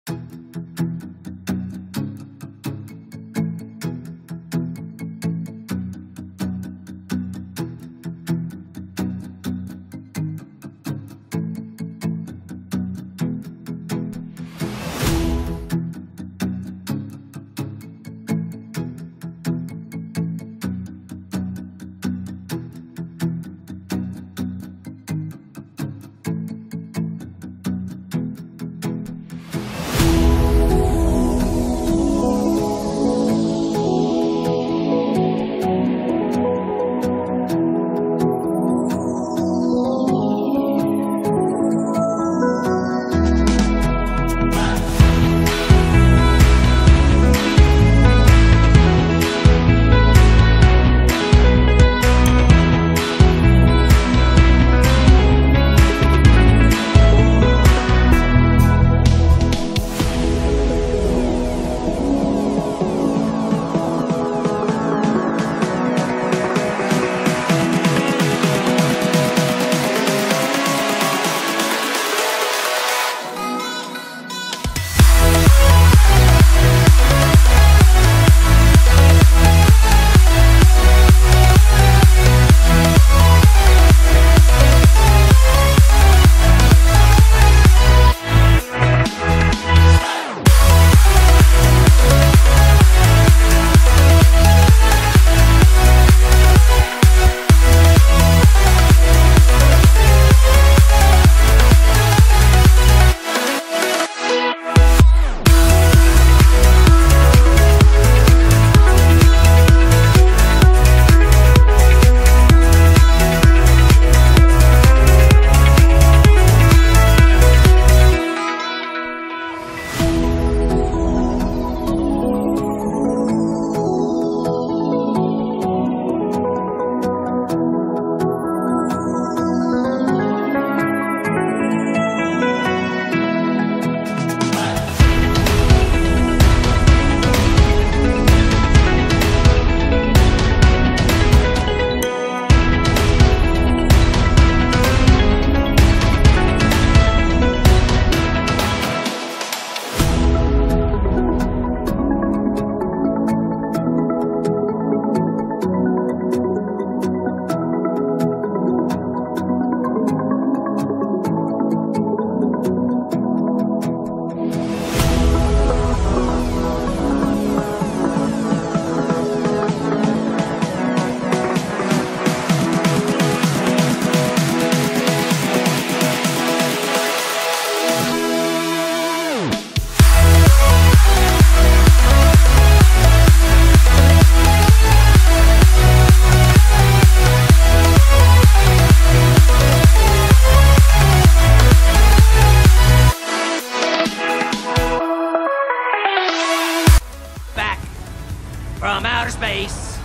from outer space.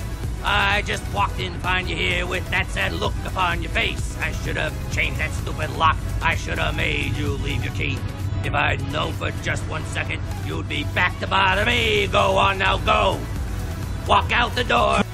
I just walked in to find you here with that sad look upon your face. I should have changed that stupid lock. I should have made you leave your key. If I'd known for just 1 second, you'd be back to bother me. Go on now, go. Walk out the door.